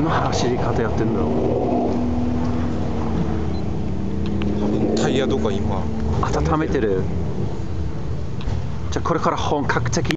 の走り方やってんだろう。タイヤとか今う。温めてる。じゃあこれから本格的